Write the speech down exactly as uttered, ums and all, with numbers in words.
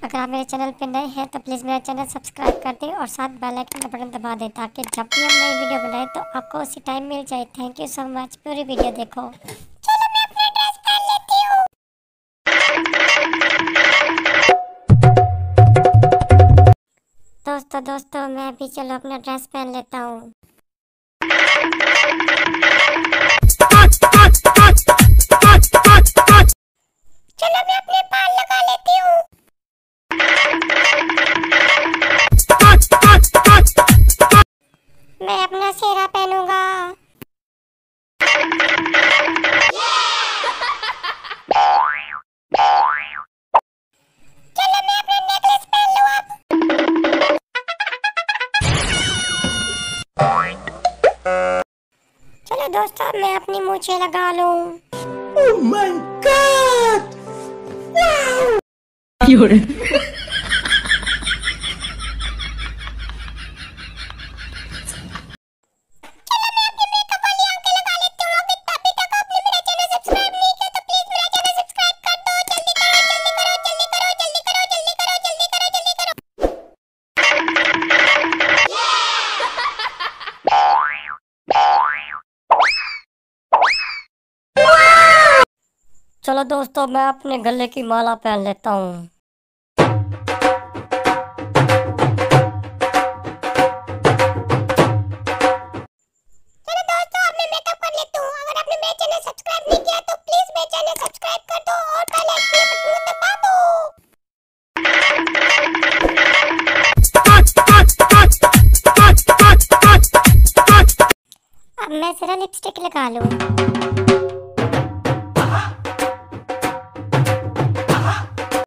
अगर आप मेरे चैनल पे नए हैं तो प्लीज़ मेरा चैनल सब्सक्राइब कर दें और साथ बेल आइकन का बटन दबा दें ताकि जब भी हम नई वीडियो बनाएं तो आपको उसी टाइम मिल जाए। Thank you so much. पूरी वीडियो देखो। चलो मैं अपना ड्रेस पहन लेती हूँ। दोस्तों दोस्तों मैं भी चलो अपना ड्रेस पहन लेता हूँ। चलो मैं अपने बाल लगा लेती हूँ। मैं अपना सेहरा पहनूंगा। चलो मैं अपना नेकलेस पहन लूं अब। चलो दोस्तों मैं अपनी मूंछें लगा लूं। Oh my God! Wow! You're चलो दोस्तों मैं अपने गले की माला पहन लेता हूँ। चलो दोस्तों अब मैं मेकअप कर लेती हूँ। अगर आपने मेरा चैनल सब्सक्राइब नहीं किया तो प्लीज मेरे चैनल सब्सक्राइब कर दो और बेल आइकन को दबा दो। अब मैं जरा लिपस्टिक लगा लूँ।